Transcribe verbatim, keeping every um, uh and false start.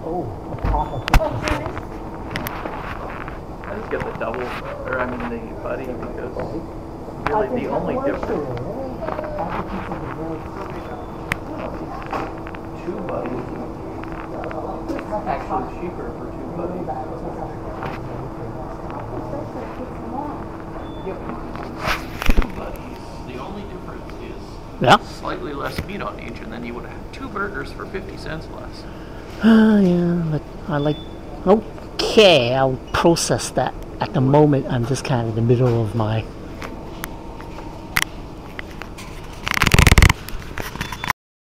I just get the double, or I mean the buddy, because really the only difference. Two buddies. Actually cheaper for two buddies. Two buddies. The only difference is Yeah. slightly less meat on each, and then you would have two burgers for fifty cents less. Uh, yeah, but I like... Okay, I'll process that. At the moment, I'm just kind of in the middle of my